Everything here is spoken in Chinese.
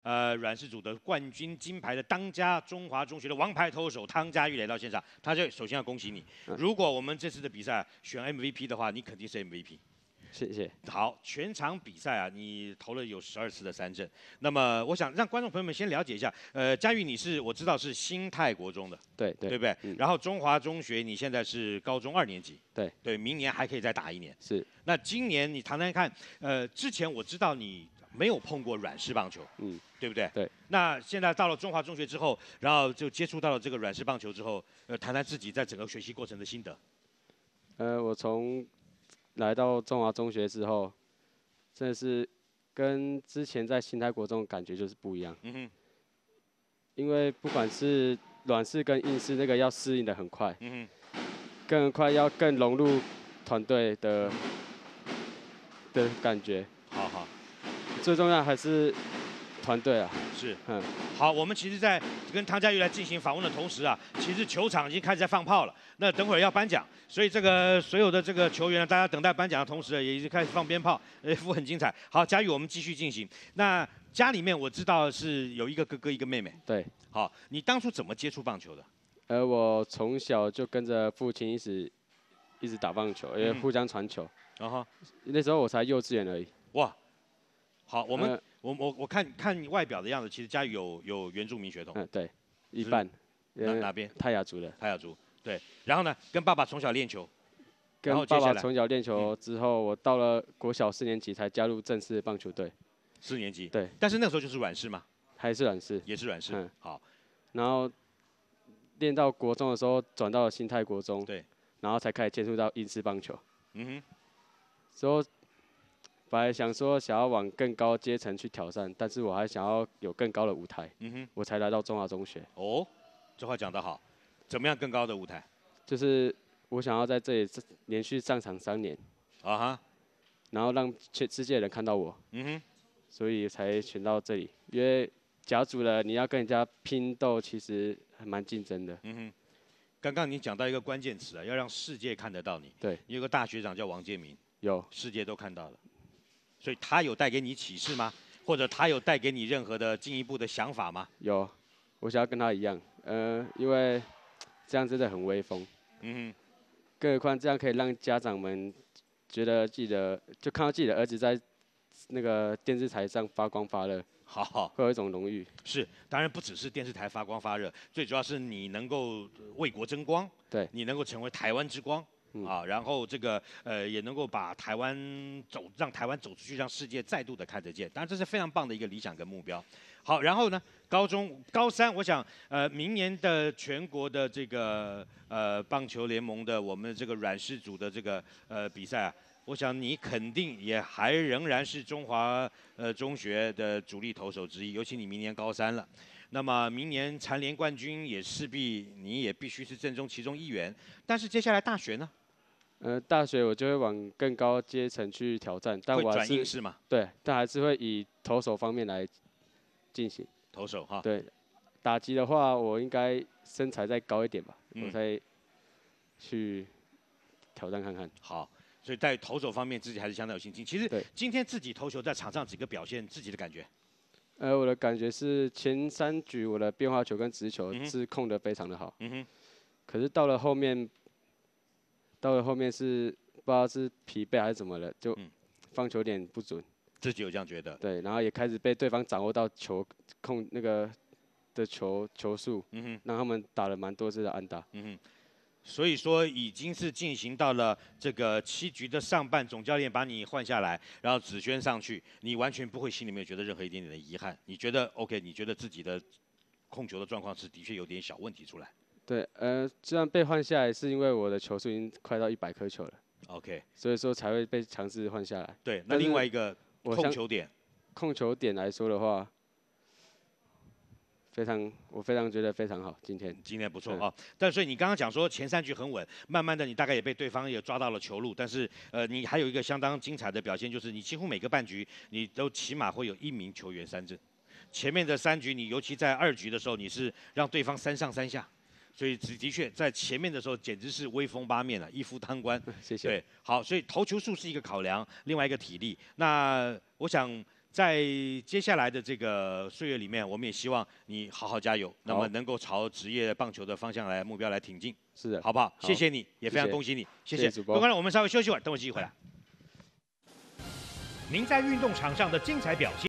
阮氏组的冠军金牌的当家中华中学的王牌投手汤家玉来到现场，他就首先要恭喜你。如果我们这次的比赛选 MVP 的话，你肯定是 MVP。 谢谢。 好，全场比赛啊，你投了有12次的三振。那么，我想让观众朋友们先了解一下，嘉玉，我知道是新泰国中的， 对不对？然后中华中学你现在是高中2年级，对，明年还可以再打1年。 是。 那今年你谈谈看，之前我知道你没有碰过软式棒球，对不对？ 对。 那现在到了中华中学之后，然后就接触到了这个软式棒球之后，谈谈自己在整个学习过程的心得。 我从来到中华中学之后，真的是跟之前在新泰国中感觉就是不一样。因为不管是软式跟硬式，那个要适应的很快。更快要更融入团队的感觉。 好。 最重要还是团队啊。 是。好，我们其实，在跟汤家玉来进行访问的同时啊，其实球场已经开始在放炮了。那等会儿要颁奖，所以这个所有的这个球员，大家等待颁奖的同时，也已经开始放鞭炮，很精彩。好，佳玉，我们继续进行。那家里面我知道是有一个哥哥，一个妹妹。 对。 好，你当初怎么接触棒球的？ 我从小就跟着父亲一直打棒球，因为互相传球。那时候我才幼稚园而已。 哇，好，我看你外表的样子，其实家里有原住民血统。 对，一半。 哪边？ 泰雅族的。 泰雅族。对。然后呢，跟爸爸从小练球。 跟爸爸从小练球之后，我到了国小4年级才加入正式的棒球队。 4年级。 对。 但是那个时候就是软式吗？ 还是软式。 也是软式。好。 然后练到国中的时候，转到了新泰国中。 对。 然后才开始接触到英式棒球。之后本来想要往更高阶层去挑战，但是我还想要有更高的舞台。我才来到中华中学。 哦，这话讲得好。怎么样更高的舞台？ 就是我想要在这里连续上场3年。然后让全世界的人看到我。所以才选到这里，因为甲组了，你要跟人家拼斗，其实还蛮竞争的。 刚刚你讲到一个关键词啊，要让世界看得到你。 对。 你有个大学长叫王建民。 有。 世界都看到了。所以他有带给你启示吗？或者他有带给你任何的进一步的想法吗？ 有，我想要跟他一样。因为这样真的很威风。更何况这样可以让家长们觉得就看到自己的儿子在那个电视台上发光发热。 好， 会有一种荣誉。 是，当然不只是电视台发光发热，最主要是你能够为国争光。 对。 你能够成为台湾之光。然后这个也能够把台湾让台湾走出去，让世界再度的看得见。当然这是非常棒的一个理想跟目标。好，然后呢，高三，我想明年的全国的这个棒球联盟的我们这个软式组的这个比赛啊，我想你肯定也仍然是中华中学的主力投手之一，尤其你明年高3了。那么明年蝉联冠军也势必你也必须是正中其中一员。但是接下来大学呢？ 大学我就会往更高阶层去挑战，但我还是会转硬式嘛？ 对，但还是会以投手方面来进行。 投手哈。 对，打击的话，我应该身材再高一点吧，我才去挑战看看。 好，所以在投手方面自己还是相当有信心。其实今天自己投球在场上几个表现，自己的感觉？ 我的感觉是前3局我的变化球跟直球是控得非常的好。可是到了后面是不知道是疲惫还是怎么了，就放球点不准。 自己有这样觉得？ 对，然后也开始被对方掌握到球控那个的球数，让他们打了蛮多次的安打。 所以说已经是进行到了这个7局的上半，总教练把你换下来，然后子轩上去，你完全不会心里面觉得任何一点点的遗憾，你觉得 OK？ 你觉得自己的控球的状况是的确有点小问题出来？ 对，虽然被换下来是因为我的球数已经快到100颗球了 ，OK， 所以说才会被强制换下来。 对，那另外一个控球点来说的话。我非常觉得非常好，今天不错啊。但所以你刚刚讲说前3局很稳，慢慢的你大概也被对方也抓到了球路，但是你还有一个相当精彩的表现，就是你几乎每个半局你都起码会有1名球员三振。前面的3局你尤其在2局的时候，你是让对方3上3下，所以的确在前面的时候简直是威风八面啊，一夫当关。 谢谢。 对，好，所以投球数是一个考量，另外一个体力。那我想。 在接下来的这个岁月里面，我们也希望你好好加油，那么能够朝职业棒球的方向来目标来挺进。 是的， 好不好？谢谢你，也非常恭喜你，谢谢。各位观众，我们稍微休息会儿，等我继续回来。您在运动场上的精彩表现。